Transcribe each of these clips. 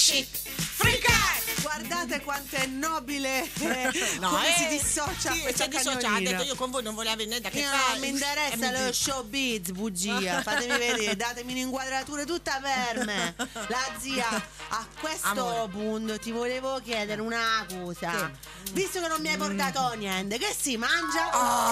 chic, freak. Guardate quanto è nobile, come si dissocia questa cagnolina. Ha detto io con voi non volevo avere da che fare. Non mi interessa lo showbiz, bugia. Fatemi vedere, datemi un'inquadratura tutta per me. La zia, a questo punto ti volevo chiedere una cosa. Visto che non mi hai portato niente, che si mangia?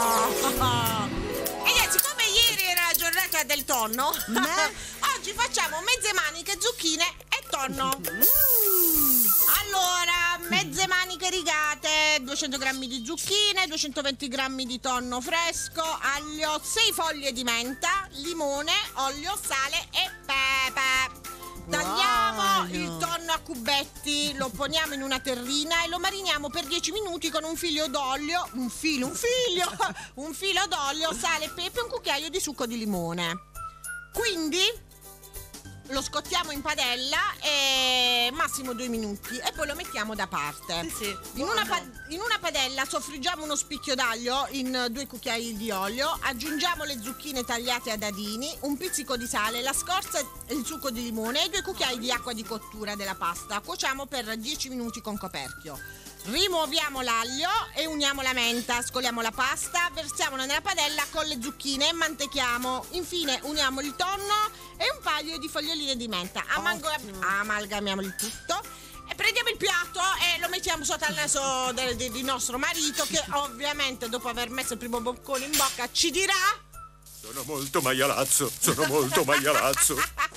E siccome ieri era la giornata del tonno, oggi facciamo mezze maniche, zucchine e tonno. Allora, mezze maniche rigate, 200 grammi di zucchine, 220 grammi di tonno fresco, aglio, 6 foglie di menta, limone, olio, sale e pepe. Tagliamo il tonno a cubetti, lo poniamo in una terrina e lo mariniamo per 10 minuti con un filo d'olio, un filo d'olio, sale, pepe e un cucchiaio di succo di limone. Quindi lo scottiamo in padella e massimo 2 minuti e poi lo mettiamo da parte. In una padella soffriggiamo uno spicchio d'aglio in 2 cucchiai di olio, aggiungiamo le zucchine tagliate a dadini, un pizzico di sale, la scorza e il succo di limone e 2 cucchiai di acqua di cottura della pasta. Cuociamo per 10 minuti con coperchio. Rimuoviamo l'aglio e uniamo la menta, scoliamo la pasta, versiamola nella padella con le zucchine e mantechiamo. Infine uniamo il tonno e un paio di foglioline di menta. Amalgamiamo il tutto e prendiamo il piatto e lo mettiamo sotto al naso di nostro marito, che ovviamente dopo aver messo il primo boccone in bocca ci dirà: sono molto maialazzo, sono molto maialazzo.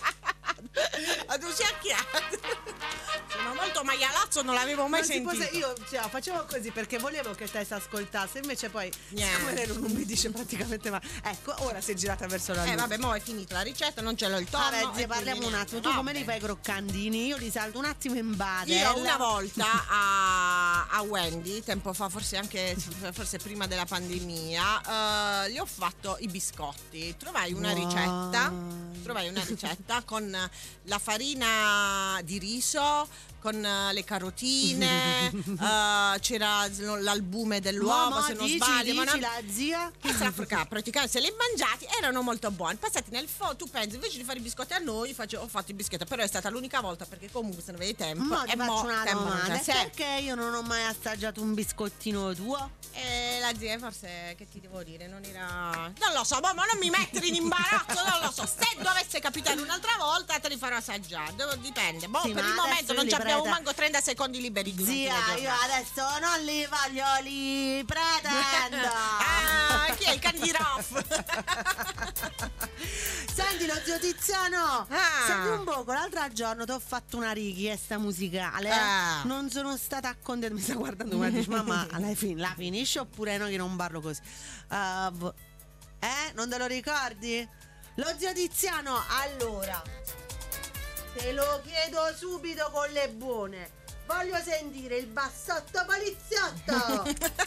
Sono molto maialazzo, non l'avevo mai sentito. Io facevo così perché volevo che Tessa ascoltasse, invece poi siccome lei non mi dice praticamente mai. Ecco, ora si è girata verso la luce. Vabbè, mo' è finita la ricetta, non ce l'ho il tonno. Vabbè, zia, parliamo un attimo. Tu come li fai i croccantini? Io li salto un attimo in padella. Io una volta a Wendy, tempo fa, forse prima della pandemia, gli ho fatto i biscotti. Trovai una ricetta con la farina di riso, con le carotine, c'era l'albume dell'uovo, se non sbaglio. Ma la zia? Praticamente se li mangiati erano molto buoni. Passati nel tu pensi, invece di fare i biscotti a noi, ho fatto i biscotti, però è stata l'unica volta perché comunque se non avevi tempo. Ma ti faccio una domanda, perché io non ho mai assaggiato un biscottino tuo? La zia forse, che ti devo dire, non lo so, ma non mi mettere in imbarazzo, non lo so. Se dovesse capitare un'altra volta te li farò assaggiare, dipende. Per il momento non abbiamo manco 30 secondi liberi. Zia, io adesso non li voglio, li pretendo. Chi è il candiroff? Senti, lo zio Tiziano, senti un poco, l'altro giorno ti ho fatto una richiesta musicale, non sono stata contenta, mi sta guardando come dice: mamma, la finisce oppure no, che non parlo così? Non te lo ricordi? Lo zio Tiziano, allora te lo chiedo subito con le buone, voglio sentire il bassotto poliziotto.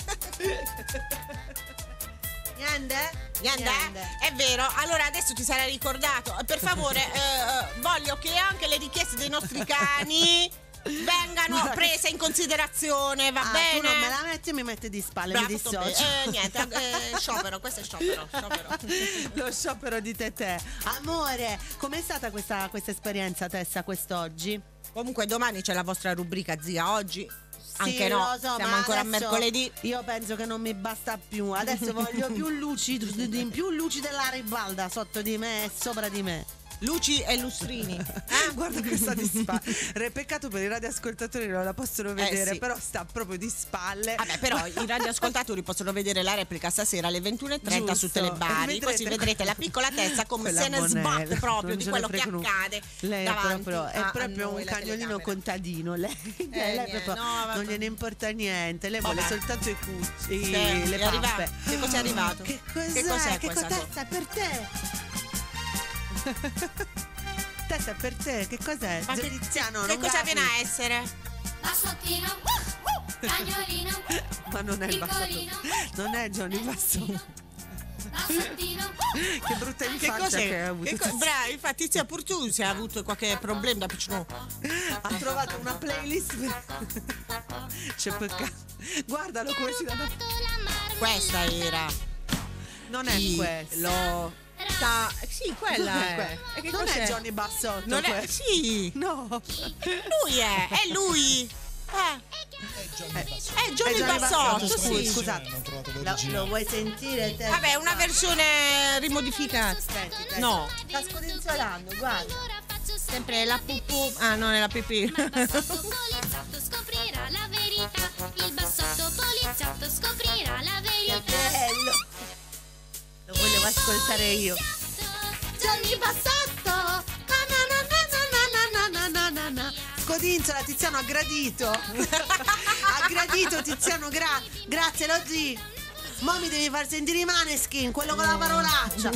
Niente? È vero. Allora adesso ti sarai ricordato. Per favore, voglio che anche le richieste dei nostri cani vengano prese in considerazione, va bene? Tu non me la metti e mi metti di spalle, mi dissocio. Niente, sciopero, questo è sciopero. Lo sciopero di Tetè. Amore, com'è stata questa esperienza, Tessa, quest'oggi? Comunque domani c'è la vostra rubrica, zia. Oggi anche no, lo so, siamo ancora a mercoledì. Io penso che non mi basta più. Adesso voglio più luci della ribalda sotto di me e sopra di me. Luci e lustrini. Guarda questa di spalle. Peccato per i radioascoltatori non la possono vedere, sì. però sta proprio di spalle. Vabbè, però i radioascoltatori possono vedere la replica stasera alle 21:30 su Telebari, così vedrete la piccola Tessa come se ne sbatte proprio di quello che accade. Lei è proprio un cagnolino contadino. Lei proprio non gliene importa niente. Lei vuole soltanto i cucci, le pappe. Che cos'è arrivato? Che cos'è? Che cos'è per te? Tessa, per te che cos'è? Ma che cosa viene a essere? Bassottino, cagnolino, ma non è il bassotto, non è Johnny Basso. Bassottino, che brutta infanzia che hai avuto. Bravo, infatti zia, pur tu se hai avuto qualche problema da piccino. Ha trovato una playlist. C'è peccato. Guardalo come si dà. Questa era. Non è questo. Sì, quella è. E che Non cos'è? è Johnny Bassotto Non è. questo? Sì. No. Lui è lui. È Johnny Bassotto, sì. Scusa, Non ho trovato lo l'originale. vuoi sentire te? Vabbè, una versione rimodificata. Aspetta. No, Sta scodinzolando, guarda. sempre la pupù. Ah, non è la pipì. Ma il bassotto poliziotto scoprirà la verità. Il bassotto poliziotto scoprirà la Che verità. bello. Lo volevo ascoltare io. Johnny Bassotto. Scodinzola, Tiziano ha gradito. Ha gradito Tiziano, grazie Lozzi. Mo mi devi far sentire i Maneskin, quello con la parolaccia.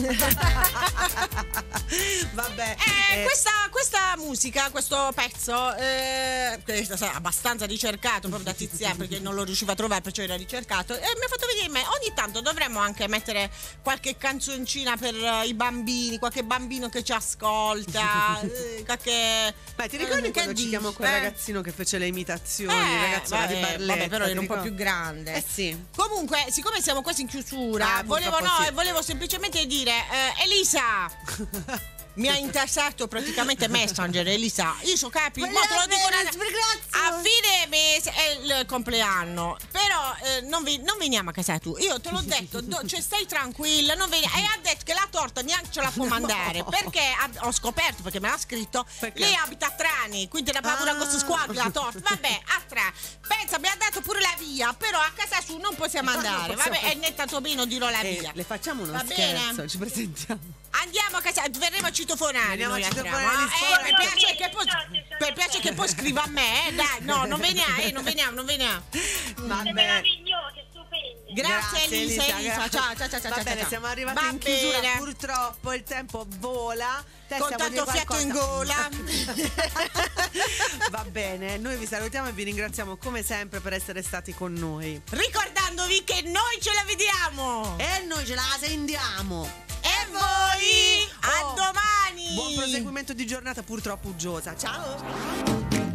Vabbè. Questa musica, questo pezzo, questo è abbastanza ricercato proprio da Tiziano, perché non lo riusciva a trovare, perciò era ricercato. E mi ha fatto vedere me. Ogni tanto dovremmo anche mettere qualche canzoncina per i bambini, qualche bambino che ci ascolta, qualche. Beh, ti ricordi che quando ci dici? chiamò quel ragazzino che fece le imitazioni, il ragazzo di Barletta? Vabbè, però ti era un po' ricordi? più grande. Eh sì. Comunque, siccome siamo quasi in chiusura, purtroppo sì. volevo semplicemente dire, Elisa. Mi ha interessato praticamente Messenger, Elisa. Io so capi, ma te lo dico a fine mese è il compleanno. Però non veniamo a casa tu. Io te l'ho detto, cioè stai tranquilla, non veni. E ha detto che la torta neanche ce la può mandare. Perché ho scoperto, perché me l'ha scritto. Perché? Lei abita a Trani, quindi la paura con questa squadra la torta. Vabbè, a Trani. Pensa, mi ha dato pure la via, però a casa su non possiamo andare. Vabbè, e né tanto meno dirò la via. Le facciamo uno Va bene? scherzo, ci presentiamo. Andiamo a casa, verremo a citofonare. Veniamo Noi a andremo. citofonare gli sforzi. Per piacere che poi scriva a me, dai, no, non veniamo, non veniamo. Vabbè. Meravigliose, stupende. Grazie Elisa, grazie. ciao. Va bene, ciao. siamo arrivati Va in chiusura, bene. purtroppo il tempo vola. Te Con stiamo tanto dire fiato in qualcosa. gola. Va bene, noi vi salutiamo e vi ringraziamo come sempre per essere stati con noi. Ricordandovi che noi ce la vediamo. E noi ce la sentiamo. E voi, a domani. Buon proseguimento di giornata purtroppo uggiosa. Ciao.